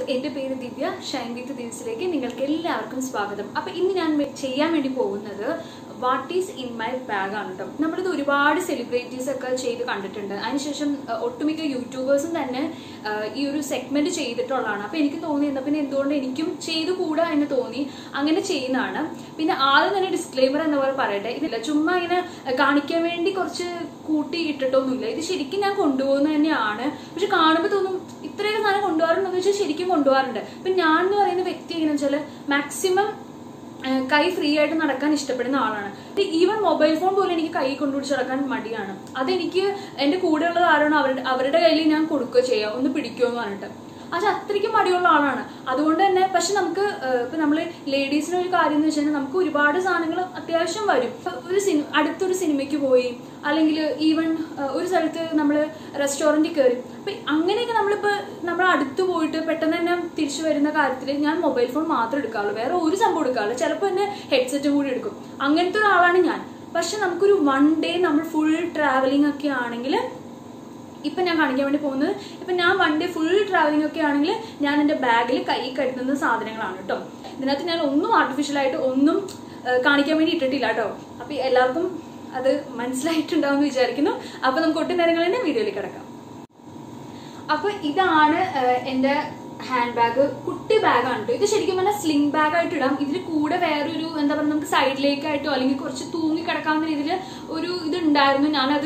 എൻ്റെ പേര് ദിവ്യ. ഷൈൻ വിത്ത് ദിവസിലേക്ക് നിങ്ങൾക്ക് എല്ലാവർക്കും സ്വാഗതം. അപ്പോൾ ഇന്ന് ഞാൻ ചെയ്യാൻ വേണ്ടി പോകുന്നത് what is in my bag ആണ് കേട്ടോ. നമ്മളിത് ഒരുപാട് സെലിബ്രിറ്റീസ് ഒക്കെ ചെയ്ത് കണ്ടിട്ടുണ്ട്. അതിനുശേഷം ഒട്ടുമിക്ക യൂട്യൂബേഴ്സും തന്നെ ഈ ഒരു സെഗ്മെന്റ് ചെയ്തിട്ടുള്ളതാണ്. അപ്പോൾ എനിക്ക് തോന്നി എന്നാൽ പിന്നെ എന്തുകൊണ്ട് എനിക്കും ചെയ്തുകൂടാ എന്ന് തോന്നി, അങ്ങനെ ചെയ്യുന്നതാണ്. പിന്നെ ആദ്യം തന്നെ ഡിസ്ക്ലെയിമർ എന്ന പോലെ പറയട്ടെ, ഇതില്ല ചുമ്മാ ഇങ്ങനെ കാണിക്കാൻ വേണ്ടി കുറച്ച് കൂട്ടി ഇട്ടിട്ടൊന്നുമില്ല. ഇത് ശരിക്കും ഞാൻ കൊണ്ടുപോകുന്നത് തന്നെയാണ്. പക്ഷെ കാണുമ്പോൾ തോന്നും ഇത്രയൊക്കെ സാധനം കൊണ്ടുപോകാറുണ്ടെന്ന് വെച്ചാൽ ശരിക്കും കൊണ്ടുപോകാറുണ്ട്. ഇപ്പം ഞാൻ എന്ന് പറയുന്ന വ്യക്തി എങ്ങനെയാണെന്ന് വെച്ചാൽ മാക്സിമം കൈ ഫ്രീ ആയിട്ട് നടക്കാൻ ഇഷ്ടപ്പെടുന്ന ആളാണ്. ഈവൻ മൊബൈൽ ഫോൺ പോലും എനിക്ക് കൈ കൊണ്ടുപിടിച്ച് നടക്കാൻ മടിയാണ്. അതെനിക്ക് എൻ്റെ കൂടെയുള്ള കാരണം അവരുടെ കയ്യിൽ ഞാൻ കൊടുക്കുകയോ ചെയ്യാം, ഒന്ന് പിടിക്കുമോ എന്ന് പറഞ്ഞിട്ട്. അത് അത്രയ്ക്കും മടിയുള്ള ആളാണ്. അതുകൊണ്ട് തന്നെ പക്ഷെ നമുക്ക് ഇപ്പം നമ്മൾ ലേഡീസിന് ഒരു കാര്യം എന്ന് വെച്ച് കഴിഞ്ഞാൽ നമുക്ക് ഒരുപാട് സാധനങ്ങൾ അത്യാവശ്യം വരും. അടുത്തൊരു സിനിമയ്ക്ക് പോയി, അല്ലെങ്കിൽ ഈവൻ ഒരു സ്ഥലത്ത് നമ്മൾ റെസ്റ്റോറൻറ്റിൽ കയറി, അപ്പം അങ്ങനെയൊക്കെ നമ്മൾ അടുത്ത് പോയിട്ട് പെട്ടെന്ന് തന്നെ തിരിച്ചു വരുന്ന കാര്യത്തിൽ ഞാൻ മൊബൈൽ ഫോൺ മാത്രം എടുക്കാറുള്ളൂ, വേറെ ഒരു സംഭവം എടുക്കാറുള്ളൂ. ചിലപ്പോൾ എന്നെ ഹെഡ്സെറ്റും കൂടി എടുക്കും. അങ്ങനത്തെ ഒരാളാണ് ഞാൻ. പക്ഷെ നമുക്കൊരു വൺ ഡേ നമ്മൾ ഫുൾ ട്രാവലിംഗ് ഒക്കെ ആണെങ്കിൽ, ഇപ്പം ഞാൻ കാണിക്കാൻ വേണ്ടി പോകുന്നത്, ഇപ്പം ഞാൻ വൺ ഡേ ഫുൾ ട്രാവലിംഗ് ഒക്കെ ആണെങ്കിൽ ഞാൻ എൻ്റെ ബാഗിൽ കൈ കരുതുന്ന സാധനങ്ങളാണ് കേട്ടോ. ഇതിനകത്ത് ഞാൻ ഒന്നും ആർട്ടിഫിഷ്യലായിട്ട് ഒന്നും കാണിക്കാൻ വേണ്ടി ഇട്ടിട്ടില്ല കേട്ടോ. അപ്പം എല്ലാവർക്കും അത് മനസ്സിലായിട്ടുണ്ടാവും എന്ന് വിചാരിക്കുന്നു. അപ്പം നമുക്ക് ഒട്ടും നേരങ്ങൾ തന്നെ വീഡിയോയിലേക്ക് കിടക്കാം. അപ്പം ഇതാണ് എൻ്റെ ഹാൻഡ് ബാഗ്. കുട്ടി ബാഗാണ് കേട്ടോ. ഇത് ശരിക്കും പറഞ്ഞാൽ സ്ലിംഗ് ബാഗ് ആയിട്ട് ഇടാം. ഇതിൽ കൂടെ വേറൊരു എന്താ പറയുക, നമുക്ക് സൈഡിലേക്കായിട്ടോ അല്ലെങ്കിൽ കുറച്ച് തൂങ്ങി കിടക്കാവുന്ന രീതിയിൽ ഒരു ഇത് ഉണ്ടായിരുന്നു. ഞാനത്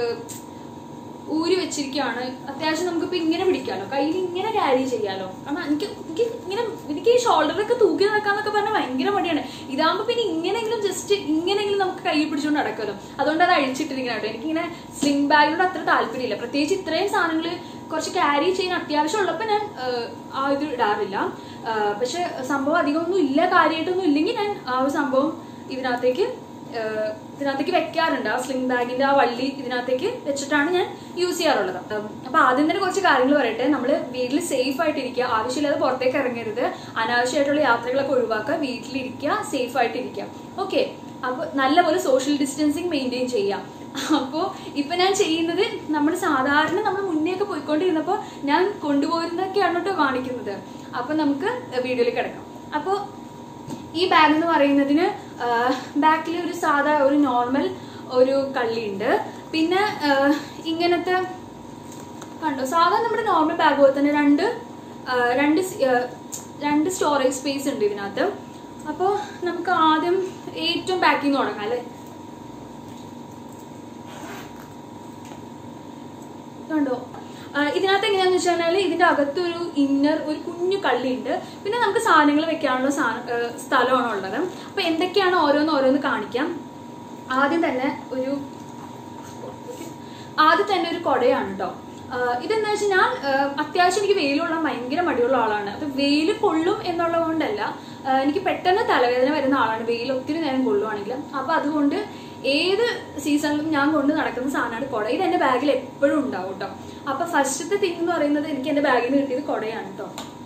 ഊരി വെച്ചിരിക്കുകയാണ്. അത്യാവശ്യം നമുക്കിപ്പോൾ ഇങ്ങനെ പിടിക്കാമല്ലോ, കയ്യിൽ ഇങ്ങനെ ക്യാരി ചെയ്യാമല്ലോ. കാരണം എനിക്ക് ഈ ഷോൾഡറിലൊക്കെ തൂക്കി നടക്കാന്നൊക്കെ പറഞ്ഞാൽ ഭയങ്കര മടിയാണ്. ഇതാകുമ്പോൾ പിന്നെ ഇങ്ങനെയെങ്കിലും നമുക്ക് കൈ പിടിച്ചുകൊണ്ട് നടക്കുമല്ലോ. അതുകൊണ്ട് അത് അഴിച്ചിട്ടിരിക്കണം കേട്ടോ. എനിക്കിങ്ങനെ സ്ലിംഗ് ബാഗിനോട് അത്ര താല്പര്യമില്ല. പ്രത്യേകിച്ച് ഇത്രയും സാധനങ്ങൾ കുറച്ച് ക്യാരി ചെയ്യാൻ അത്യാവശ്യം ഉള്ളപ്പോൾ ഞാൻ ഇത് ഇടാറില്ല. പക്ഷെ സംഭവം അധികമൊന്നും ഇല്ല, കാര്യമായിട്ടൊന്നും ഇല്ലെങ്കിൽ ഞാൻ ആ ഒരു സംഭവം ഇതിനകത്തേക്ക് വെക്കാറുണ്ട്. ആ സ്ലിംഗ് ബാഗിന്റെ ആ വള്ളി ഇതിനകത്തേക്ക് വെച്ചിട്ടാണ് ഞാൻ യൂസ് ചെയ്യാറുള്ളത്. അപ്പൊ ആദ്യം തന്നെ കുറച്ച് കാര്യങ്ങൾ പറയട്ടെ. നമ്മൾ വീട്ടിൽ സേഫ് ആയിട്ടിരിക്കുക, ആവശ്യമില്ലാതെ പുറത്തേക്ക് ഇറങ്ങരുത്, അനാവശ്യമായിട്ടുള്ള യാത്രകളൊക്കെ ഒഴിവാക്കുക, വീട്ടിലിരിക്കുക, സേഫ് ആയിട്ടിരിക്കുക. ഓക്കെ, അപ്പൊ നല്ലപോലെ സോഷ്യൽ ഡിസ്റ്റൻസിങ് മെയിൻറ്റെയിൻ ചെയ്യാം. അപ്പോൾ ഇപ്പൊ ഞാൻ ചെയ്യുന്നത് നമ്മൾ സാധാരണ നമ്മൾ മുന്നേയൊക്കെ പോയിക്കൊണ്ടിരുന്നപ്പോൾ ഞാൻ കൊണ്ടുപോയിരുന്നൊക്കെയാണ് കേട്ടോ കാണിക്കുന്നത്. അപ്പൊ നമുക്ക് വീഡിയോയിൽ കിടക്കാം. അപ്പോൾ ഈ ബാഗ് എന്ന് പറയുന്നതിന് ബാക്കിൽ ഒരു സാധാ ഒരു നോർമൽ ഒരു കള്ളിയുണ്ട്. പിന്നെ ഇങ്ങനത്തെ കണ്ടോ, സാധാരണ നമ്മുടെ നോർമൽ ബാഗ് പോലെ തന്നെ രണ്ട് സ്റ്റോറേജ് സ്പേസ് ഉണ്ട് ഇതിനകത്ത്. അപ്പോൾ നമുക്ക് ആദ്യം ഏറ്റവും ബാക്കിൽ നിന്ന് തുടങ്ങാം അല്ലേ. കണ്ടോ, ഇതിനകത്ത് എങ്ങനെയാന്ന് വെച്ച് കഴിഞ്ഞാൽ ഇതിന്റെ അകത്തൊരു ഒരു കുഞ്ഞു കള്ളിയുണ്ട്. പിന്നെ നമുക്ക് സാധനങ്ങൾ വെക്കാനുള്ള സ്ഥലമാണ് ഉള്ളത്. അപ്പൊ എന്തൊക്കെയാണ് ഓരോന്ന് കാണിക്കാം. ആദ്യം തന്നെ ഒരു കുടയാണ് കേട്ടോ. ഇതെന്താ വെച്ചാൽ ഞാൻ അത്യാവശ്യം എനിക്ക് വെയിലുള്ള ഭയങ്കര മടിയുള്ള ആളാണ്. അപ്പൊ വെയിൽ കൊള്ളും എന്നുള്ളത് കൊണ്ടല്ല, എനിക്ക് പെട്ടെന്ന് തലവേദന വരുന്ന ആളാണ് വെയിൽ ഒത്തിരി നേരം കൊള്ളുവാണെങ്കിൽ. അപ്പൊ അതുകൊണ്ട് ഏത് സീസണിലും ഞാൻ കൊണ്ട് നടക്കുന്ന സാധനമാണ് കുട. ഇത് എന്റെ ബാഗിൽ എപ്പോഴും ഉണ്ടാവും കേട്ടോ. അപ്പൊ ഫസ്റ്റത്തെ തിങ് എന്ന് പറയുന്നത് എനിക്ക് എന്റെ ബാഗിൽ നിന്ന് കിട്ടിയത് കുടയാണ് കേട്ടോ.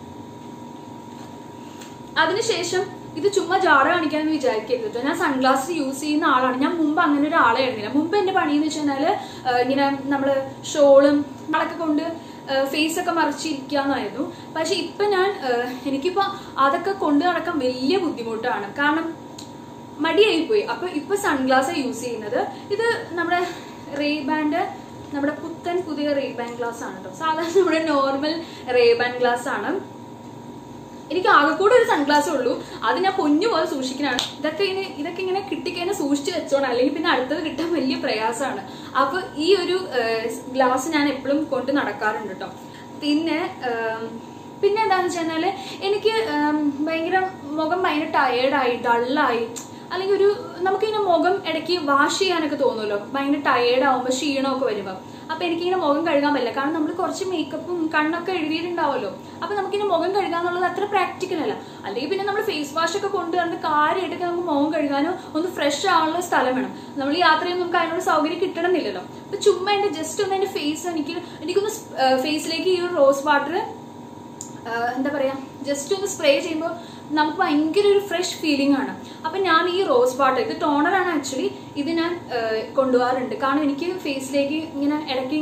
അതിനുശേഷം ഇത് ചുമ്മാ ജാട കാണിക്കാന്ന് വിചാരിക്കരുത് കേട്ടോ. ഞാൻ സൺഗ്ലാസ് യൂസ് ചെയ്യുന്ന ആളാണ്. ഞാൻ മുമ്പ് അങ്ങനെ ഒരു ആളെ ആയിരുന്നില്ല. മുമ്പ് എന്റെ പണിയെന്ന് വെച്ച് കഴിഞ്ഞാല് ഇങ്ങനെ നമ്മള് ഷോളും അതൊക്കെ കൊണ്ട് ഫേസ് ഒക്കെ മറച്ചിരിക്കാന്നായിരുന്നു. പക്ഷെ ഇപ്പൊ എനിക്കിപ്പോ അതൊക്കെ കൊണ്ട് നടക്കാൻ വലിയ ബുദ്ധിമുട്ടാണ്. കാരണം മടിയായിപ്പോയി. അപ്പൊ ഇപ്പൊ സൺഗ്ലാസ് യൂസ് ചെയ്യുന്നത്. ഇത് നമ്മുടെ റേബാൻഡ്, നമ്മുടെ പുതിയ റേബാൻ ഗ്ലാസ് ആണ് കേട്ടോ. സാധാരണ നമ്മുടെ നോർമൽ റേബാൻ ഗ്ലാസ് ആണ്. എനിക്ക് ആകെ കൂടെ ഒരു സൺഗ്ലാസ് ഉള്ളൂ. അത് ഞാൻ പൊന്നു പോലെ സൂക്ഷിക്കാനാണ്. ഇതൊക്കെ ഇങ്ങനെ കിട്ടിക്കഴിഞ്ഞാൽ സൂക്ഷിച്ച് വെച്ചോണം, അല്ലെങ്കിൽ പിന്നെ അടുത്തത് കിട്ടാൻ വലിയ പ്രയാസമാണ്. അപ്പൊ ഈ ഒരു ഗ്ലാസ് ഞാൻ എപ്പോഴും കൊണ്ട് നടക്കാറുണ്ട് കേട്ടോ. പിന്നെ എന്താന്ന് വെച്ച് കഴിഞ്ഞാല് എനിക്ക് മുഖം ഭയങ്കര ടയേർഡായി, ഡള്ളായി, അല്ലെങ്കിൽ നമുക്കിങ്ങനെ മുഖം ഇടയ്ക്ക് വാഷ് ചെയ്യാനൊക്കെ തോന്നുമല്ലോ. ഭയങ്കര ടയേർഡ് ആവുമ്പോൾ ക്ഷീണമൊക്കെ വരുമ്പോൾ. അപ്പൊ എനിക്കിങ്ങനെ മുഖം കഴുകാൻ പറ്റില്ല. കാരണം നമ്മൾ കുറച്ച് മേക്കപ്പും കണ്ണൊക്കെ എഴുതിയിട്ടുണ്ടാവുമല്ലോ. അപ്പൊ നമുക്കിങ്ങനെ മുഖം കഴുകാന്നുള്ളത് അത്ര പ്രാക്ടിക്കൽ അല്ല. അല്ലെങ്കിൽ പിന്നെ നമ്മൾ ഫേസ് വാഷ് ഒക്കെ കൊണ്ടുവന്ന് കാര്യമായിട്ടൊക്കെ നമുക്ക് മുഖം കഴുകാനോ ഒന്ന് ഫ്രഷ് ആവാനുള്ള സ്ഥലം വേണം. നമ്മൾ യാത്ര ചെയ്യുമ്പോൾ നമുക്ക് അതിനുള്ള സൗകര്യം കിട്ടണമെന്നില്ലല്ലോ. അപ്പൊ ചുമ്മാ ജസ്റ്റ് ഒന്ന് എന്റെ ഫേസ് എനിക്കൊന്ന് ഫേസിലേക്ക് ഈ ഒരു റോസ് വാട്ടർ എന്താ പറയാ ജസ്റ്റ് ഒന്ന് സ്പ്രേ ചെയ്യുമ്പോൾ നമുക്ക് ഭയങ്കര ഒരു ഫ്രഷ് ഫീലിംഗ് ആണ്. അപ്പൊ ഞാൻ ഈ റോസ് വാട്ടർ, ഇത് ടോണറാണ് ആക്ച്വലി, ഇത് ഞാൻ കൊണ്ടുപോകാറുണ്ട്. കാരണം എനിക്ക് ഫേസിലേക്ക് ഇങ്ങനെ ഇടയ്ക്ക് ഇങ്ങനെ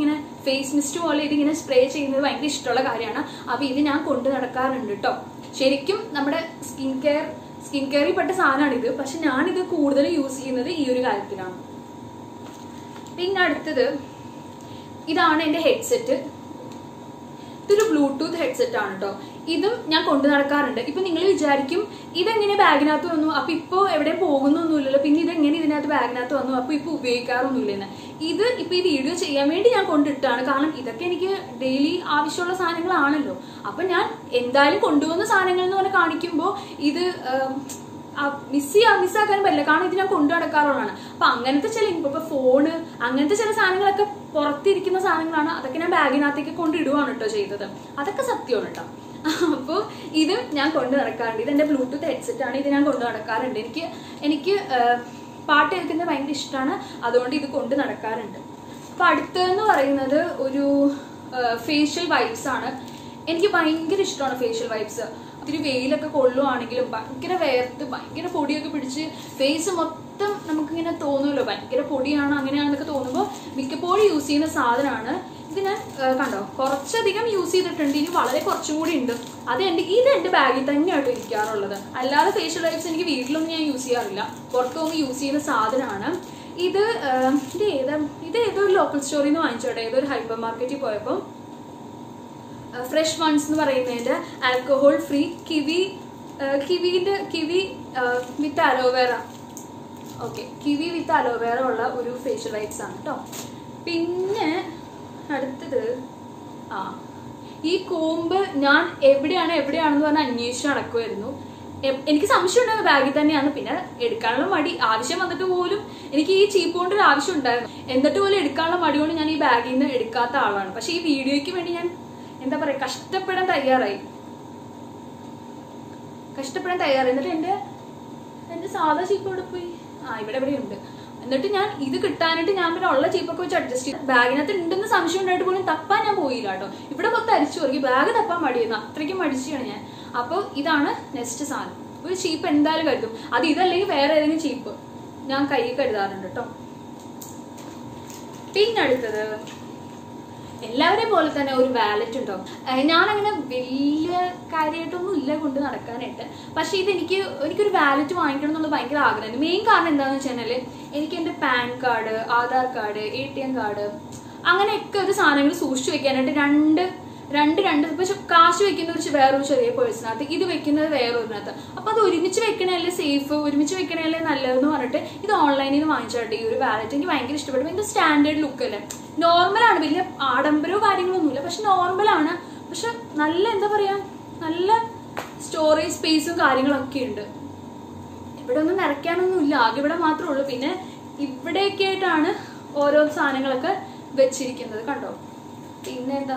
ഫേസ് മിസ്റ്റ് പോലെ ഇതിങ്ങനെ സ്പ്രേ ചെയ്യുന്നത് ഭയങ്കര ഇഷ്ടമുള്ള കാര്യമാണ്. അപ്പൊ ഇത് ഞാൻ കൊണ്ടു നടക്കാറുണ്ട് കേട്ടോ. ശരിക്കും നമ്മുടെ സ്കിൻ കെയറിൽ പെട്ട സാധനമാണ് ഇത്. പക്ഷെ ഞാനിത് കൂടുതൽ യൂസ് ചെയ്യുന്നത് ഈ ഒരു കാര്യത്തിലാണ്. പിന്നെ അടുത്തത് ഇതാണ് എന്റെ ഹെഡ്സെറ്റ്. ഇതൊരു ബ്ലൂടൂത്ത് ഹെഡ്സെറ്റ് ആണ് കേട്ടോ. ഇതും ഞാൻ കൊണ്ടു നടക്കാറുണ്ട്. ഇപ്പൊ നിങ്ങൾ വിചാരിക്കും ഇതെങ്ങനെ ബാഗിനകത്ത് വന്നു, അപ്പൊ ഇപ്പൊ എവിടെ പോകുന്നൊന്നുമില്ലല്ലോ, പിന്നെ ഇതെങ്ങനെ ഇതിനകത്ത് ബാഗിനകത്ത് വന്നു, അപ്പൊ ഇപ്പൊ ഉപയോഗിക്കാറൊന്നുമില്ലെന്ന്. ഇത് ഇപ്പൊ ഈ വീഡിയോ ചെയ്യാൻ വേണ്ടി ഞാൻ കൊണ്ടിട്ടാണ്. കാരണം ഇതൊക്കെ എനിക്ക് ഡെയിലി ആവശ്യമുള്ള സാധനങ്ങളാണല്ലോ. അപ്പൊ ഞാൻ എന്തായാലും കൊണ്ടുപോകുന്ന സാധനങ്ങൾ എന്ന് പറഞ്ഞാൽ കാണിക്കുമ്പോ ഇത് മിസ്സാക്കാൻ പറ്റില്ല. കാരണം ഇത് ഞാൻ കൊണ്ടു നടക്കാറുള്ളതാണ്. അപ്പൊ അങ്ങനത്തെ ചില ഇപ്പൊ ഫോണ് അങ്ങനത്തെ ചില സാധനങ്ങളൊക്കെ പുറത്തിരിക്കുന്ന സാധനങ്ങളാണ്. അതൊക്കെ ഞാൻ ബാഗിനകത്തേക്ക് കൊണ്ടിടുവാണ് കേട്ടോ ചെയ്തത്. അതൊക്കെ സത്യമാണ് കേട്ടോ. അപ്പോൾ ഇത് ഞാൻ കൊണ്ടു നടക്കാറുണ്ട്. ഇതെന്റെ ബ്ലൂടൂത്ത് ഹെഡ്സെറ്റ് ആണ്. ഇത് ഞാൻ കൊണ്ടു നടക്കാറുണ്ട്. എനിക്ക് പാട്ട് കേൾക്കുന്നത് ഭയങ്കര ഇഷ്ടമാണ്. അതുകൊണ്ട് ഇത് കൊണ്ടു നടക്കാറുണ്ട്. അപ്പൊ അടുത്തതെന്ന് പറയുന്നത് ഒരു ഫേഷ്യൽ വൈബ്സ് ആണ്. എനിക്ക് ഭയങ്കര ഇഷ്ടമാണ് ഫേഷ്യൽ വൈബ്സ്. ഒത്തിരി വെയിലൊക്കെ കൊള്ളുവാണെങ്കിലും ഭയങ്കര വേർത്ത് ഭയങ്കര പൊടിയൊക്കെ പിടിച്ച് ഫേസ് മൊത്തം നമുക്കിങ്ങനെ തോന്നുമല്ലോ ഭയങ്കര പൊടിയാണ് അങ്ങനെയാണെന്നൊക്കെ തോന്നുമ്പോൾ മിക്കപ്പോഴും യൂസ് ചെയ്യുന്ന സാധനമാണ് ഇത്. ഞാൻ കണ്ടോ കുറച്ചധികം യൂസ് ചെയ്തിട്ടുണ്ട്. ഇനി വളരെ കുറച്ചും കൂടി ഉണ്ട്. ഇത് എന്റെ ബാഗിൽ തന്നെയായിട്ട് ഇരിക്കാറുള്ളത്. അല്ലാതെ ഫേഷ്യൽ വൈബ്സ് എനിക്ക് വീട്ടിലൊന്നും ഞാൻ യൂസ് ചെയ്യാറില്ല. പുറത്തൊന്നും യൂസ് ചെയ്യുന്ന സാധനമാണ് ഇത്. ഏതോ ഒരു ലോക്കൽ സ്റ്റോറിൽ നിന്ന് വാങ്ങിച്ചോട്ടെ. ഏതൊരു ഹൈപ്പർ മാർക്കറ്റിൽ പോയപ്പോൾ ഫ്രഷ് വൺസ് എന്ന് പറയുന്നതിന്റെ alcohol free kiwi with aloe vera. Okay, kiwi with aloe vera ഉള്ള ഒരു ഫേഷ്യൽ വൈബ്സ് ആണ് കേട്ടോ. പിന്നെ അടുത്തത് ഈ കോമ്പ് ഞാൻ എവിടെയാണെന്ന് പറഞ്ഞാൽ അന്വേഷിച്ച് നടക്കുമായിരുന്നു. എനിക്ക് സംശയം ഉണ്ടായിരുന്നു ബാഗിൽ തന്നെയാണ്. പിന്നെ എടുക്കാനുള്ള മടി, ആവശ്യം വന്നിട്ട് പോലും എനിക്ക് ഈ ചീപ്പ് കൊണ്ട് ഒരു ആവശ്യം ഉണ്ടായിരുന്നു. എന്നിട്ട് പോലും എടുക്കാനുള്ള മടി കൊണ്ട് ഞാൻ ഈ ബാഗിൽ നിന്ന് എടുക്കാത്ത ആളാണ്. പക്ഷെ ഈ വീഡിയോയ്ക്ക് വേണ്ടി ഞാൻ എന്താ പറയാ കഷ്ടപ്പെടാൻ തയ്യാറായി. എന്നിട്ട് എന്റെ സാധാ ചീപ്പ് ഇവിടെ പോയി. ഇവിടെ ഉണ്ട്. എന്നിട്ട് ഞാൻ ഇത് കിട്ടാനായിട്ട് ഞാൻ പിന്നെ ഉള്ള ചീപ്പൊക്കെ വെച്ച് അഡ്ജസ്റ്റ് ചെയ്തു. ബാഗിനകത്ത് ഉണ്ടെന്ന് സംശയം ഉണ്ടായിട്ട് പോലും തപ്പാൻ ഞാൻ പോയില്ല കേട്ടോ. ഇവിടെ മൊത്തം അരിച്ചു പറയും. ബാഗ് തപ്പാൻ മടിയായിരുന്നു. അത്രയ്ക്കും മടിച്ചാണ് ഞാൻ. അപ്പോൾ ഇതാണ് നെക്സ്റ്റ് സാധനം. ഒരു ചീപ്പ് എന്തായാലും കരുതും. അത് ഇതല്ലെങ്കിൽ വേറെ ഏതെങ്കിലും ചീപ്പ് ഞാൻ കയ്യിൽ കരുതാറുണ്ട് കേട്ടോ. പിന്നെ അടുത്തത് എല്ലാവരെയും പോലെ തന്നെ ഒരു വാലറ്റ് ഉണ്ടാവും. ഞാനങ്ങനെ വലിയ കാര്യമായിട്ടൊന്നും ഇല്ല കൊണ്ട് നടക്കാനായിട്ട്. പക്ഷെ എനിക്കൊരു വാലറ്റ് വാങ്ങിക്കണം എന്നുള്ളത് ഭയങ്കര ആഗ്രഹമാണ്. മെയിൻ കാരണം എന്താണെന്ന് വെച്ച് കഴിഞ്ഞാൽ എനിക്ക് എൻ്റെ PAN card, Aadhaar card, ATM card അങ്ങനെയൊക്കെ ഒരു സാധനങ്ങൾ സൂക്ഷിച്ചു വെക്കാനായിട്ട് രണ്ട് ഇപ്പൊ കാശ് വെക്കുന്ന വേറൊരു ചെറിയ പേഴ്സിനകത്ത്, ഇത് വെക്കുന്നത് വേറൊരിനകത്ത്. അപ്പൊ അത് ഒരുമിച്ച് വെക്കണല്ലേ സേഫ്, ഒരുമിച്ച് വെക്കണല്ലേ നല്ലതെന്ന് പറഞ്ഞിട്ട് ഇത് ഓൺലൈനിൽ നിന്ന് വാങ്ങിച്ചാട്ടെ. ഈ ഒരു വാലറ്റ് എനിക്ക് ഭയങ്കര ഇഷ്ടപ്പെട്ടു. ഇതിന്റെ സ്റ്റാൻഡേർഡ് ലുക്ക് അല്ലേ, നോർമലാണ്, വലിയ ആഡംബരോ കാര്യങ്ങളൊന്നുമില്ല. പക്ഷെ നോർമലാണ്. പക്ഷെ നല്ല എന്താ പറയാ നല്ല സ്റ്റോറേജ് സ്പേസും കാര്യങ്ങളൊക്കെ ഉണ്ട്. ഇവിടെ ഒന്നും നിറയ്ക്കാനൊന്നും ഇല്ല. ആകെ ഇവിടെ മാത്രമേ ഉള്ളൂ. പിന്നെ ഇവിടെയൊക്കെ ആയിട്ടാണ് ഓരോ സാധനങ്ങളൊക്കെ വെച്ചിരിക്കുന്നത് കണ്ടോ. പിന്നെ എന്താ,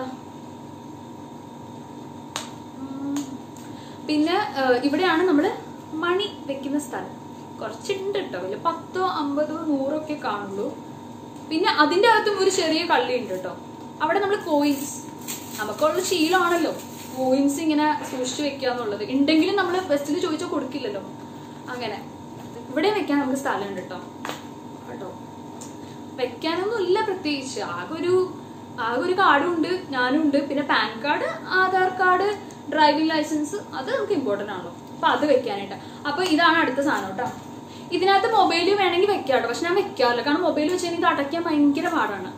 പിന്നെ ഇവിടെയാണ് നമ്മള് മണി വെക്കുന്ന സ്ഥലം. കുറച്ചുണ്ട് കേട്ടോ, വലിയ 10, 50, 100 ഒക്കെ കാണുള്ളൂ. പിന്നെ അതിന്റെ അകത്തും ഒരു ചെറിയ കള്ളി ഉണ്ട് കേട്ടോ. അവിടെ നമ്മൾ കോയിൻസ്, നമുക്കുള്ള ശീലമാണല്ലോ കോയിൻസ് ഇങ്ങനെ സൂക്ഷിച്ചു വെക്കാന്നുള്ളത്. ഉണ്ടെങ്കിലും നമ്മൾ ബസ്സിൽ ചോദിച്ചാൽ കൊടുക്കില്ലല്ലോ. അങ്ങനെ ഇവിടെ വെക്കാൻ നമുക്ക് സ്ഥലമുണ്ട് കേട്ടോ. വെക്കാനൊന്നും ഇല്ല പ്രത്യേകിച്ച്. ആകെ ഒരു കാർഡും ഉണ്ട്, ഞാനും ഉണ്ട്. പിന്നെ PAN card, Aadhaar card, driving licence, അത് നമുക്ക് ഇമ്പോർട്ടന്റ് ആണല്ലോ. അപ്പൊ അത് വെക്കാനായിട്ട്. അപ്പൊ ഇതാണ് അടുത്ത സാധനം കേട്ടോ. ഇതിനകത്ത് മൊബൈൽ വേണമെങ്കിൽ വെക്കാം കേട്ടോ. പക്ഷെ ഞാൻ വെക്കാറില്ല. കാരണം മൊബൈൽ വെച്ച് എനിക്ക് അടയ്ക്കാൻ ഭയങ്കര പാടാണ്.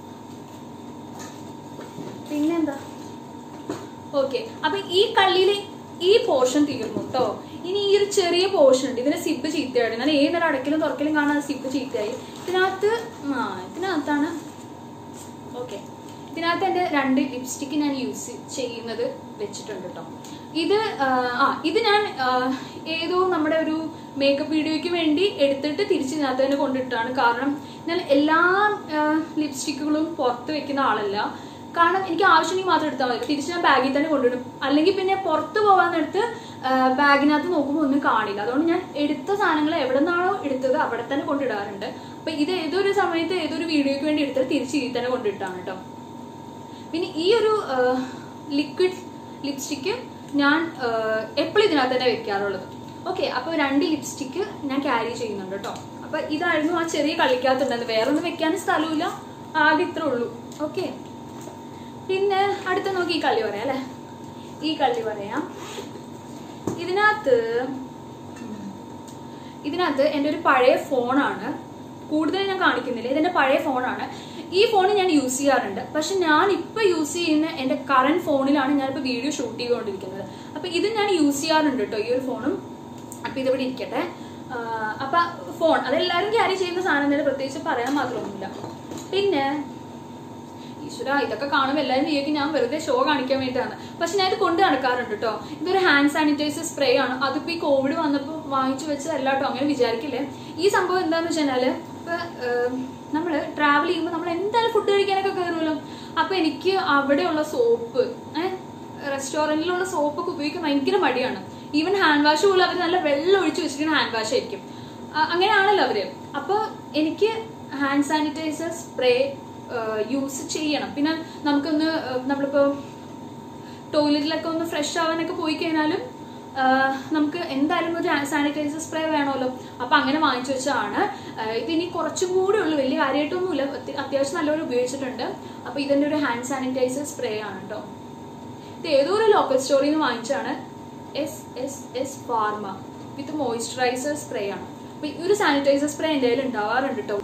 പിന്നെന്താ, ഓക്കെ. അപ്പൊ ഈ കള്ളിയില് ഈ പോർഷൻ തീർന്നു കേട്ടോ. ഇനി ഈ ഒരു ചെറിയ പോർഷൻ ഉണ്ട്. ഇതിന് സിബ് ചീത്തയായിട്ട് ഞാൻ ഏതൊരു അടയ്ക്കലും തുറക്കലും കാണാൻ സിബ് ചീത്തയായി. ഇതിനകത്താണ് ഓക്കെ. ഇതിനകത്ത് എൻ്റെ 2 ലിപ്സ്റ്റിക്ക് ഞാൻ യൂസ് ചെയ്യുന്നത് വെച്ചിട്ടുണ്ട് കേട്ടോ. ഇത് ഞാൻ ഏതോ നമ്മുടെ ഒരു മേക്കപ്പ് വീഡിയോയ്ക്ക് വേണ്ടി എടുത്തിട്ട് തിരിച്ച് ഇതിനകത്ത് തന്നെ കൊണ്ടിട്ടാണ്. കാരണം ഞാൻ എല്ലാ ലിപ്സ്റ്റിക്കുകളും പുറത്ത് വെക്കുന്ന ആളല്ല. കാരണം എനിക്ക് ആവശ്യമെങ്കിൽ മാത്രം എടുത്താൽ മതി. തിരിച്ച് ഞാൻ ബാഗിൽ തന്നെ കൊണ്ടിടും. അല്ലെങ്കിൽ പിന്നെ പുറത്ത് പോകാൻ നേരത്ത് ബാഗിനകത്ത് നോക്കുമ്പോൾ ഒന്നും കാണില്ല. അതുകൊണ്ട് ഞാൻ എടുത്ത സാധനങ്ങൾ എവിടെ നിന്നാണോ എടുത്തത് അവിടെ തന്നെ കൊണ്ടിടാറുണ്ട്. അപ്പൊ ഇത് ഏതൊരു സമയത്ത് ഏതൊരു വീഡിയോയ്ക്ക് വേണ്ടി എടുത്തിട്ട് തിരിച്ച് ഇതിൽ തന്നെ കൊണ്ടിട്ടാണ് കേട്ടോ. പിന്നെ ഈ ഒരു ലിക്വിഡ് ലിപ്സ്റ്റിക്ക് ഞാൻ എപ്പോഴും ഇതിനകത്ത് തന്നെ വെക്കാറുള്ളത്. ഓക്കെ. അപ്പൊ 2 ലിപ്സ്റ്റിക്ക് ഞാൻ ക്യാരി ചെയ്യുന്നുണ്ട് കേട്ടോ. അപ്പൊ ഇതായിരുന്നു ആ ചെറിയ കളിക്കകത്തുണ്ടായിരുന്നു. വേറെ ഒന്നും വെക്കാനും സ്ഥലമില്ല, ആകെ ഇത്രേ ഉള്ളൂ. ഓക്കെ. പിന്നെ അടുത്ത നോക്കി ഈ കളി പറയാം അല്ലേ, ഈ കളി പറയാം. ഇതിനകത്ത് എൻ്റെ ഒരു പഴയ ഫോണാണ്, കൂടുതൽ ഞാൻ കാണിക്കുന്നില്ല, ഇതെന്റെ പഴയ ഫോണാണ്. ഈ ഫോൺ ഞാൻ യൂസ് ചെയ്യാറുണ്ട്, പക്ഷെ ഞാൻ ഇപ്പൊ യൂസ് ചെയ്യുന്ന എന്റെ കറന്റ് ഫോണിലാണ് ഞാനിപ്പോ വീഡിയോ ഷൂട്ട് ചെയ്തുകൊണ്ടിരിക്കുന്നത്. അപ്പൊ ഇത് ഞാൻ യൂസ് ചെയ്യാറുണ്ട് കേട്ടോ, ഈ ഒരു ഫോണും. അപ്പൊ ഇതിവിടെ ഇരിക്കട്ടെ. അപ്പൊ ഫോൺ അതെല്ലാരും ക്യാരി ചെയ്യുന്ന സാധനം തന്നെ, പ്രത്യേകിച്ച് പറയാൻ മാത്രമൊന്നുമില്ല. പിന്നെ ഈശ്വര, ഇതൊക്കെ കാണുമ്പോൾ എല്ലാവരും വിചാരിക്കും ഞാൻ വെറുതെ ഷോ കാണിക്കാൻ വേണ്ടിയിട്ടാണ്, പക്ഷെ ഞാൻ ഇത് കൊണ്ട് നടക്കാറുണ്ട് കേട്ടോ. ഇതൊരു ഹാൻഡ് സാനിറ്റൈസർ സ്പ്രേ ആണ്. അതിപ്പോ ഈ കോവിഡ് വന്നപ്പോൾ വാങ്ങിച്ചു വെച്ചതല്ല കേട്ടോ, അങ്ങനെ വിചാരിക്കില്ലേ. ഈ സംഭവം എന്താന്ന് വെച്ചാല്, ഇപ്പൊ നമ്മള് ട്രാവൽ ചെയ്യുമ്പോൾ നമ്മൾ എന്തായാലും ഫുഡ് കഴിക്കാനൊക്കെ കയറുമല്ലോ. അപ്പൊ എനിക്ക് അവിടെയുള്ള സോപ്പ്, റെസ്റ്റോറന്റിലുള്ള സോപ്പൊക്കെ ഉപയോഗിക്കാൻ ഭയങ്കര മടിയാണ്. ഈവൻ ഹാൻഡ് വാഷ് പോലും അവർ നല്ല വെള്ളം ഒഴിച്ച് വെച്ചിരിക്കുന്ന ഹാൻഡ് വാഷ് ആയിരിക്കും, അങ്ങനെയാണല്ലോ അവര്. അപ്പൊ എനിക്ക് ഹാൻഡ് സാനിറ്റൈസർ സ്പ്രേ യൂസ് ചെയ്യണം. പിന്നെ നമുക്കൊന്ന് നമ്മളിപ്പോ ടോയ്ലറ്റിലൊക്കെ ഒന്ന് ഫ്രഷ് ആവാനൊക്കെ പോയി കഴിഞ്ഞാലും നമുക്ക് എന്തായാലും ഒരു സാനിറ്റൈസർ സ്പ്രേ വേണമല്ലോ. അപ്പൊ അങ്ങനെ വാങ്ങിച്ചു വെച്ചാണ്. ഇതിനി കുറച്ചും കൂടെ ഉള്ളു, വലിയ കാര്യമായിട്ടൊന്നുമില്ല, അത്യാവശ്യം നല്ലപോലെ ഉപയോഗിച്ചിട്ടുണ്ട്. അപ്പൊ ഇതിന്റെ ഒരു ഹാൻഡ് സാനിറ്റൈസർ സ്പ്രേ ആണ് കേട്ടോ. ഇത് ഏതോ ഒരു ലോക്കൽ സ്റ്റോറിൽ നിന്ന് വാങ്ങിച്ചാണ്. SSS pharma with moisturiser spray ആണ്. അപ്പൊ ഈ ഒരു സാനിറ്റൈസർ സ്പ്രേ എന്റെ കയ്യിൽ ഉണ്ടാവാറുണ്ട് കേട്ടോ.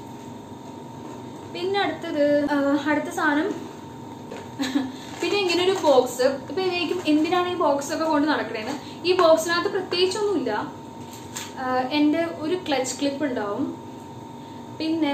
പിന്നെ അടുത്ത സാധനം, പിന്നെ ഇങ്ങനെ ഒരു ബോക്സ്. ഇപ്പൊ ഇതിലേക്കും എന്തിനാണ് ഈ ബോക്സ് ഒക്കെ കൊണ്ട് നടക്കണേന്ന്. ഈ ബോക്സിനകത്ത് പ്രത്യേകിച്ചൊന്നുമില്ല. എന്റെ ഒരു ക്ലച്ച് ക്ലിപ്പ് ഉണ്ടാവും, പിന്നെ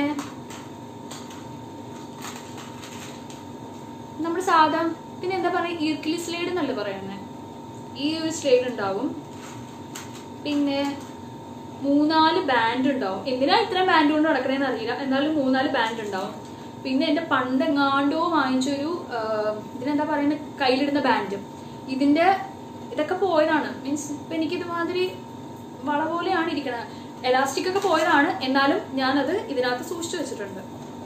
നമ്മുടെ സാധാ, പിന്നെ എന്താ പറയാ, ഈർക്കിലി സ്ലൈഡ് എന്നല്ലേ പറയുന്നത്, ഈ ഒരു സ്ലൈഡ് ഉണ്ടാവും. പിന്നെ 3-4 ബാൻഡ് ഉണ്ടാവും. എന്തിനാ ഇത്രയും ബാൻഡ് കൊണ്ട് നടക്കണേന്ന് അറിയില്ല, എന്നാലും 3-4 ബാൻഡ് ഉണ്ടാവും. പിന്നെ എന്റെ പണ്ടെങ്ങാണ്ടോ വാങ്ങിച്ചൊരു ഇതിനെന്താ പറയുന്നത്, കയ്യിലിടുന്ന ബാൻഡ്. ഇതൊക്കെ പോയതാണ്. മീൻസ് ഇപ്പൊ എനിക്ക് ഇതുമാതിരി വള പോലെയാണ് ഇരിക്കണത്. എലാസ്റ്റിക് ഒക്കെ പോയതാണ്, എന്നാലും ഞാനത് ഇതിനകത്ത് സൂക്ഷിച്ചു വെച്ചിട്ടുണ്ട്.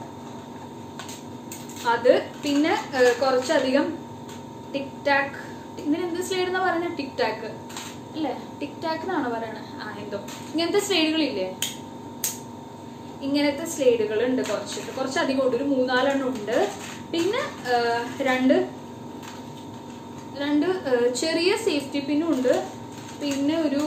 അത് പിന്നെ കുറച്ചധികം ടിക് ടാക്ക്, ഇതിനെന്ത് സ്ലൈഡ് എന്നാ പറയുന്നത്, ടിക് ടാക്ക് അല്ലേ, ടിക് ടാക്ക് എന്നാണോ പറയണത്, എന്തോ ഇങ്ങനത്തെ സ്ലൈഡുകളില്ലേ, ഇങ്ങനത്തെ സ്ലൈഡുകൾ ഉണ്ട്. കുറച്ചധികം ഉണ്ട്, ഒരു 3-4 എണ്ണം ഉണ്ട്. പിന്നെ രണ്ട് ചെറിയ സേഫ്റ്റി പിന്നും ഉണ്ട്, പിന്നെ ഒരു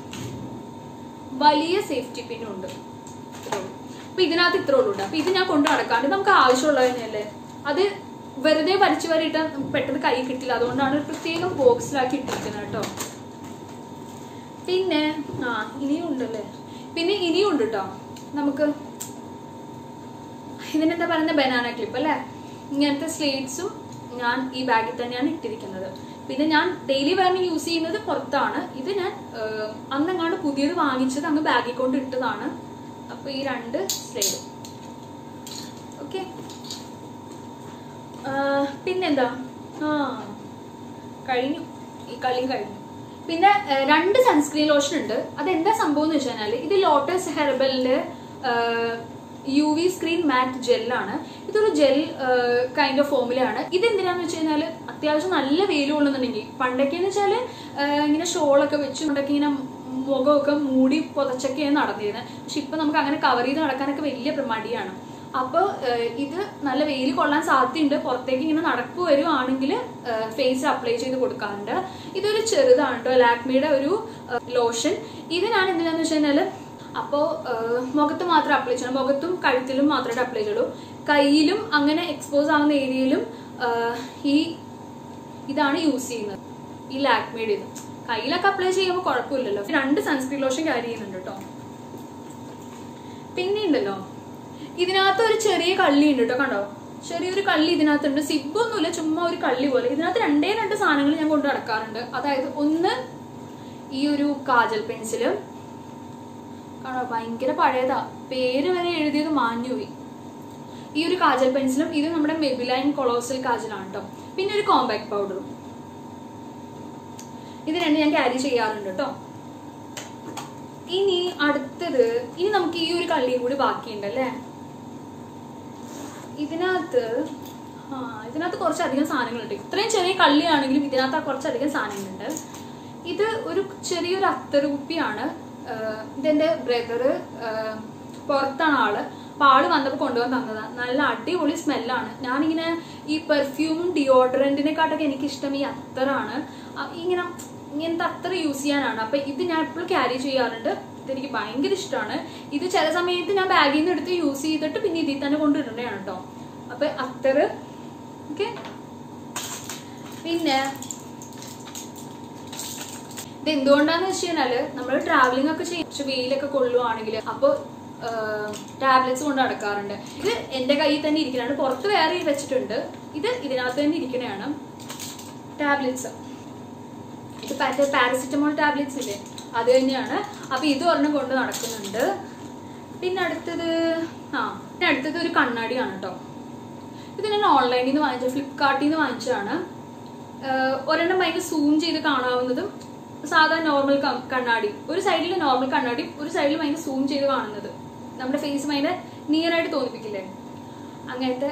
വലിയ സേഫ്റ്റി പിന്നും ഉണ്ട്. അപ്പൊ ഇതിനകത്ത് ഇത്ര ഉള്ളൂ. അപ്പൊ ഇത് ഞാൻ കൊണ്ട് നടക്കാണ്ട് നമുക്ക് ആവശ്യമുള്ളത് തന്നെയല്ലേ, അത് വെറുതെ വലിച്ചു വരിയിട്ട് പെട്ടെന്ന് കൈ കിട്ടില്ല, അതുകൊണ്ടാണ് ഒരു പ്രത്യേകം ബോക്സിലാക്കി ഇട്ടിരിക്കുന്നത് കേട്ടോ. പിന്നെ ഇനിയും ഉണ്ടല്ലേ, പിന്നെ ഇനിയും ഉണ്ട് കേട്ടോ. നമുക്ക് ഇതിനെന്താ പറയുന്ന, ബനാന ക്ലിപ്പ് അല്ലെ, ഇങ്ങനത്തെ സ്ലേറ്റ്സും ഞാൻ ഈ ബാഗിൽ തന്നെയാണ് ഇട്ടിരിക്കുന്നത്. പിന്നെ ഞാൻ ഡെയിലി വെയറിന് യൂസ് ചെയ്യുന്നത് പുറത്താണ്. ഇത് ഞാൻ അന്നെങ്ങാണ്ട് പുതിയത് വാങ്ങിച്ചത് അങ്ങ് ബാഗിൽ കൊണ്ട് ഇട്ടതാണ്. അപ്പൊ ഈ 2 സ്ലൈഡ് ഓക്കെ. പിന്നെന്താ, കഴിഞ്ഞു, ഈ കളിയും കഴിഞ്ഞു. പിന്നെ 2 സൺസ്ക്രീൻ ലോഷൻ ഉണ്ട്. അതെന്താ സംഭവം എന്ന് വെച്ച് കഴിഞ്ഞാല്, ഇത് ലോട്ടസ് ഹെർബലിന്റെ UV സ്ക്രീൻ മാറ്റ് ജെല്ലാണ്. ഇതൊരു ജെൽ കൈൻഡ് ഓഫ് ഫോമിലാണ്. ഇതെന്തിനാന്ന് വെച്ച് കഴിഞ്ഞാല്, അത്യാവശ്യം നല്ല വെയിൽ കൊള്ളുന്നുണ്ടെങ്കിൽ, പണ്ടൊക്കെയെന്ന് വെച്ചാല് ഇങ്ങനെ ഷോളൊക്കെ വെച്ചുകൊണ്ടൊക്കെ ഇങ്ങനെ മുഖമൊക്കെ മൂടി പുതച്ചൊക്കെയാണ് നടന്നിരുന്നത്. പക്ഷെ ഇപ്പൊ നമുക്ക് അങ്ങനെ കവർ ചെയ്ത് നടക്കാനൊക്കെ വലിയ മടിയാണ്. അപ്പൊ ഇത് നല്ല വെയിൽ കൊള്ളാൻ സാധ്യതയുണ്ട്. പുറത്തേക്ക് ഇങ്ങനെ നടക്കു വരുവാണെങ്കിൽ ഫേസിൽ അപ്ലൈ ചെയ്ത് കൊടുക്കാറുണ്ട്. ഇതൊരു ചെറുതാണ് കേട്ടോ, ലാക്മിയുടെ ഒരു ലോഷൻ. ഇത് ഞാൻ എന്തിനാന്ന് വെച്ച് കഴിഞ്ഞാല്, അപ്പോ മുഖത്ത് മാത്രം അപ്ലൈ ചെയ്യണം, മുഖത്തും കഴുത്തിലും മാത്രമേ അപ്ലൈ ചെയ്യുള്ളൂ. കയ്യിലും അങ്ങനെ എക്സ്പോസ് ആവുന്ന ഏരിയയിലും ഇതാണ് യൂസ് ചെയ്യുന്നത്, ഈ ലാക്മിയുടെ. ഇത് കയ്യിലൊക്കെ അപ്ലൈ ചെയ്യുമ്പോൾ കുഴപ്പമില്ലല്ലോ. 2 സൺസ്ക്രീൻ ലോഷൻ ക്യാരി ചെയ്യുന്നുണ്ട് കേട്ടോ. പിന്നെ ഉണ്ടല്ലോ, ഇതിനകത്ത് ഒരു ചെറിയ കള്ളി ഉണ്ട് കേട്ടോ, കണ്ടോ, ചെറിയൊരു കള്ളി ഇതിനകത്തുണ്ട്. സിബൊന്നുമില്ല, ചുമ്മാ ഒരു കള്ളി പോലെ. ഇതിനകത്ത് 2 സാധനങ്ങൾ ഞാൻ കൊണ്ട് നടക്കാറുണ്ട്. അതായത് ഒന്ന് ഈ ഒരു കാജൽ പെൻസില്, കാണോ ഭയങ്കര പഴയതാ, പേര് വരെ എഴുതിയത് മാഞ്ഞുപോയി. ഈ ഒരു കാജൽ പെൻസിലും, ഇത് നമ്മുടെ മെബിലൈൻ കൊളോസൽ കാജലാണ് കേട്ടോ. പിന്നെ ഒരു കോമ്പാക്ട് പൗഡറും. ഇത് 2 ഞാൻ ക്യാരി ചെയ്യാറുണ്ട് കേട്ടോ. ഇനി അടുത്തത്, ഇനി നമുക്ക് ഈ ഒരു കള്ളിയും കൂടി ബാക്കിയുണ്ടല്ലേ. ഇതിനകത്ത് കുറച്ചധികം സാധനങ്ങളുണ്ട്. ഇത്രയും ചെറിയ കള്ളിയാണെങ്കിലും ഇതിനകത്ത് കുറച്ചധികം സാധനങ്ങളുണ്ട്. ഇത് ഒരു ചെറിയൊരു അത്തറ് കുപ്പിയാണ്. ഇതെന്റെ ബ്രദറ് പുറത്താണ് ആള്. അപ്പോൾ ആള് വന്നപ്പോൾ കൊണ്ടുവന്ന് തന്നതാണ്. നല്ല അടിപൊളി സ്മെല്ലാണ്. ഞാനിങ്ങനെ ഈ പെർഫ്യൂമും ഡിയോഡറൻറ്റിനെക്കാട്ടൊക്കെ എനിക്കിഷ്ടം ഈ അത്തറാണ്. ഇങ്ങനത്തെ അത്തർ യൂസ് ചെയ്യാനാണ്. അപ്പം ഇത് ഞാൻ എപ്പോഴും ക്യാരി ചെയ്യാറുണ്ട്. ഇതെനിക്ക് ഭയങ്കര ഇഷ്ടമാണ്. ഇത് ചില സമയത്ത് ഞാൻ ബാഗിൽ നിന്ന് എടുത്ത് യൂസ് ചെയ്തിട്ട് പിന്നെ ഇതിൽ തന്നെ കൊണ്ടിടണതാണ് കേട്ടോ. അപ്പം അത്തർ ഓക്കെ. പിന്നെ ഇത് എന്തുകൊണ്ടാന്ന് വെച്ച് കഴിഞ്ഞാല് നമ്മൾ ട്രാവലിംഗ് ഒക്കെ ചെയ്യും, പക്ഷെ വെയിലൊക്കെ കൊള്ളുവാണെങ്കിൽ അപ്പോൾ ടാബ്ലറ്റ്സ് കൊണ്ട് നടക്കാറുണ്ട്. ഇത് എന്റെ കയ്യിൽ തന്നെ ഇരിക്കണാണ്, പുറത്ത് വേറെ വെച്ചിട്ടുണ്ട്. ഇത് ഇതിനകത്ത് തന്നെ ഇരിക്കണതാണ് ടാബ്ലറ്റ്സ്. ഇത് പാരസിറ്റമോൾ ടാബ്ലറ്റ്സ് ഇല്ലേ, അത് തന്നെയാണ്. അപ്പൊ ഇത് ഒരെണ്ണം കൊണ്ട് നടക്കുന്നുണ്ട്. പിന്നെ അടുത്തത് ഒരു കണ്ണാടിയാണ് കേട്ടോ. ഇത് ഞാൻ ഓൺലൈനിൽ നിന്ന് വാങ്ങിച്ച, ഫ്ലിപ്കാർട്ടിൽ നിന്ന് വാങ്ങിച്ചതാണ്. ഒരെണ്ണം ഭയങ്കര സൂം ചെയ്ത് കാണാവുന്നതും സാധാരണ നോർമൽ കണ്ണാടി, ഒരു സൈഡിൽ നോർമൽ കണ്ണാടി, ഒരു സൈഡിൽ ഭയങ്കര സൂം ചെയ്ത് കാണുന്നത്, നമ്മുടെ ഫേസ് ഭയങ്കര നിയർ ആയിട്ട് തോന്നിപ്പിക്കില്ലേ, അങ്ങനത്തെ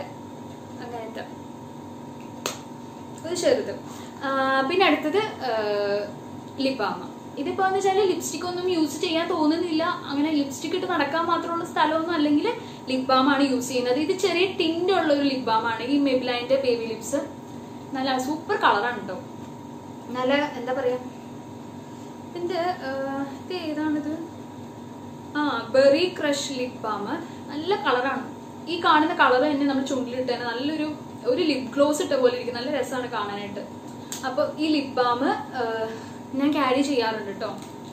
ഒരു ചെറുത്. പിന്നെ അടുത്തത് ലിപ് ബാം. ഇതിപ്പോ എന്ന് വെച്ചാൽ ലിപ്സ്റ്റിക് ഒന്നും യൂസ് ചെയ്യാൻ തോന്നുന്നില്ല, അങ്ങനെ ലിപ്സ്റ്റിക് ഇട്ട് നടക്കാൻ മാത്രമുള്ള സ്ഥലമൊന്നും അല്ലെങ്കിൽ ലിപ് ബാം ആണ് യൂസ് ചെയ്യുന്നത്. ഇത് ചെറിയ ടിന്റ് ഉള്ള ഒരു ലിപ് ബാം ആണ്, ഈ മെബ്ലൈൻ്റെ ബേബി ലിപ്സ്. നല്ല സൂപ്പർ കളറാണ് കേട്ടോ, നല്ല എന്താ പറയാ, ഇത് ഏതാണിത്, ബെറി ക്രഷ് ലിപ് ബാം. നല്ല കളറാണ്. ഈ കാണുന്ന കളർ തന്നെ നമ്മൾ ചുണ്ടിലിട്ട് തന്നെ നല്ലൊരു ലിപ് ഗ്ലോസ് ഇട്ട പോലെ ഇരിക്കും, നല്ല രസമാണ് കാണാനായിട്ട്. അപ്പൊ ഈ ലിപ് ബാം ഞാൻ ക്യാരി ചെയ്യാറുണ്ട് കേട്ടോ.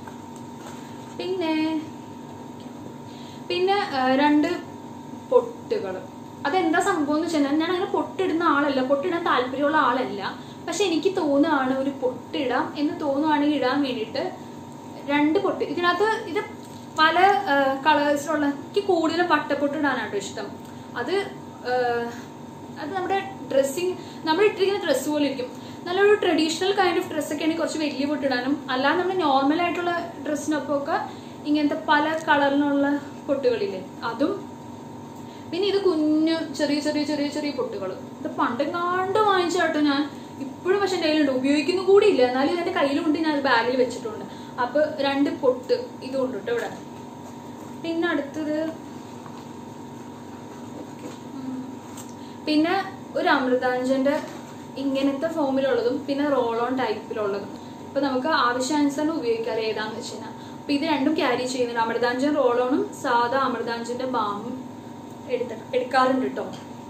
പിന്നെ 2 പൊട്ടുകൾ. അതെന്താ സംഭവം എന്ന് വെച്ചാൽ ഞാൻ അങ്ങനെ പൊട്ടിടുന്ന ആളല്ല, പൊട്ടിടാൻ താല്പര്യമുള്ള ആളല്ല. പക്ഷെ എനിക്ക് തോന്നുകയാണ് ഒരു പൊട്ടിടാം എന്ന് തോന്നുവാണെങ്കിൽ ഇടാൻ വേണ്ടിയിട്ട് 2 പൊട്ട്. ഇതിനകത്ത് ഇത് പല കളേഴ്സിലുള്ള, എനിക്ക് കൂടുതലും വട്ടപ്പൊട്ടിടാനാട്ടോ ഇഷ്ടം. അത് നമ്മുടെ ഡ്രസ്സിങ്, നമ്മൾ ഇട്ടിരിക്കുന്ന ഡ്രസ്സ് പോലെ ഇരിക്കും. നല്ലൊരു ട്രഡീഷണൽ കൈൻഡ് ഓഫ് ഡ്രസ്സൊക്കെ ആണെങ്കിൽ കുറച്ച് വലിയ പൊട്ടിടാനും, അല്ലാതെ നമ്മൾ നോർമൽ ആയിട്ടുള്ള ഡ്രസ്സിനൊപ്പമൊക്കെ ഇങ്ങനത്തെ പല കളറിലുള്ള പൊട്ടുകളില്ലേ അതും. പിന്നെ ഇത് കുഞ്ഞു ചെറിയ ചെറിയ ചെറിയ ചെറിയ പൊട്ടുകൾ. ഇത് പണ്ടെങ്ങാണ്ട് വാങ്ങിച്ചാട്ടോ ഞാൻ, ഇപ്പോഴും പക്ഷെ എൻ്റെ കയ്യിലുണ്ട്, ഉപയോഗിക്കുന്നു കൂടി ഇല്ല, എന്നാലും എൻ്റെ കയ്യിലുണ്ട്, ഞാൻ ബാഗിൽ വെച്ചിട്ടുണ്ട്. അപ്പൊ 2 പൊട്ട് ഇതുകൊണ്ട് കേട്ടോ ഇവിടെ. പിന്നെ അടുത്തത് പിന്നെ ഒരു അമൃതാഞ്ജന്റെ ഇങ്ങനത്തെ ഫോമിലുള്ളതും പിന്നെ റോൾ ഓൺ ടൈപ്പിലുള്ളതും. ഇപ്പൊ നമുക്ക് ആവശ്യാനുസരണം ഉപയോഗിക്കാം ഏതാന്ന് വെച്ച് കഴിഞ്ഞാൽ. അപ്പൊ ഇത് രണ്ടും ക്യാരി ചെയ്യുന്നുണ്ട്. അമൃതാഞ്ജൻ റോൾ ഓണും സാധാ അമൃതാഞ്ജന്റെ ബാമും എടുക്കാറുണ്ട് കേട്ടോ.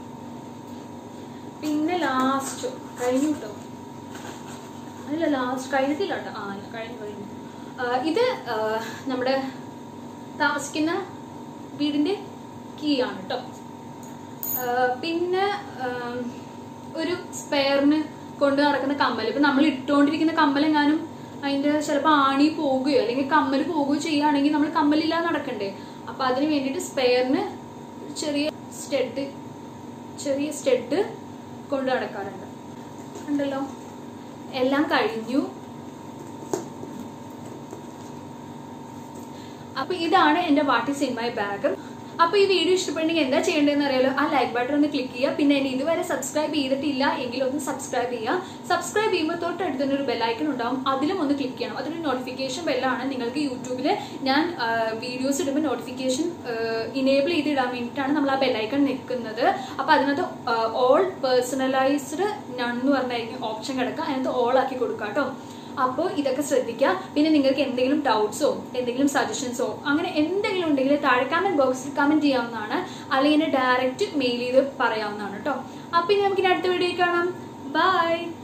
പിന്നെ ലാസ്റ്റ് കഴിഞ്ഞു കേട്ടോ, അല്ല ലാസ്റ്റ് കഴിഞ്ഞിട്ടില്ല കേട്ടോ, കഴിഞ്ഞു. ഇത് നമ്മുടെ താമസിക്കുന്ന വീടിന്റെ കീ ആണ് കേട്ടോ. പിന്നെ ഒരു സ്പെയറിന് കൊണ്ട് നടക്കുന്ന കമ്മൽ. ഇപ്പൊ നമ്മൾ ഇട്ടുകൊണ്ടിരിക്കുന്ന കമ്മലെങ്ങാനും അതിന്റെ ചിലപ്പോൾ ആണി പോകുകയോ അല്ലെങ്കിൽ കമ്മൽ പോകുകയോ ചെയ്യുകയാണെങ്കിൽ നമ്മൾ കമ്മലില്ലാതെ നടക്കണ്ടേ. അപ്പൊ അതിന് വേണ്ടിയിട്ട് സ്പെയറിന് ചെറിയ സ്റ്റഡ് കൊണ്ട് നടക്കാറുണ്ട്. ഉണ്ടല്ലോ, എല്ലാം കഴിഞ്ഞു. അപ്പൊ ഇതാണ് എന്റെ what is in my bag. അപ്പൊ ഈ വീഡിയോ ഇഷ്ടപ്പെട്ടെങ്കിൽ എന്താ ചെയ്യേണ്ടതെന്ന് അറിയാലോ, ആ ലൈക്ക് ബട്ടൺ ഒന്ന് ക്ലിക്ക് ചെയ്യുക. പിന്നെ എന്നെ ഇതുവരെ സബ്സ്ക്രൈബ് ചെയ്തിട്ടില്ല എങ്കിൽ ഒന്ന് സബ്സ്ക്രൈബ് ചെയ്യുക. സബ്സ്ക്രൈബ് ചെയ്യുമ്പോൾ തൊട്ടടുത്ത് തന്നെ ഒരു ബെല്ലൈക്കൺ ഉണ്ടാവും, അതിലും ഒന്ന് ക്ലിക്ക് ചെയ്യണം. അതൊരു നോട്ടിഫിക്കേഷൻ ബെല്ലാണ്. നിങ്ങൾക്ക് യൂട്യൂബിൽ ഞാൻ വീഡിയോസ് ഇടുമ്പോൾ നോട്ടിഫിക്കേഷൻ ഇനേബിൾ ചെയ്ത് ഇടാൻ വേണ്ടിയിട്ടാണ് നമ്മൾ ആ ബെല്ലൈക്കൺ നിൽക്കുന്നത്. അപ്പൊ അതിനകത്ത് ഓൾ പേഴ്സണലൈസ്ഡ് നൺ എന്ന് പറഞ്ഞായിരിക്കും ഓപ്ഷൻ കിടക്കുക, അതിനകത്ത് ഓൾ ആക്കി കൊടുക്കുക കേട്ടോ. അപ്പോൾ ഇതൊക്കെ ശ്രദ്ധിക്കുക. പിന്നെ നിങ്ങൾക്ക് എന്തെങ്കിലും ഡൗട്ട്സോ എന്തെങ്കിലും സജഷൻസോ അങ്ങനെ എന്തെങ്കിലും ഉണ്ടെങ്കിൽ താഴെ കമന്റ് ബോക്സിൽ കമന്റ് ചെയ്യാവുന്നതാണ്, അല്ലെങ്കിൽ ഡയറക്റ്റ് മെയിൽ ചെയ്ത് പറയാവുന്നതാണ് കേട്ടോ. അപ്പൊ ഇനി നമുക്ക് അടുത്ത വീഡിയോ കാണാം. ബൈ.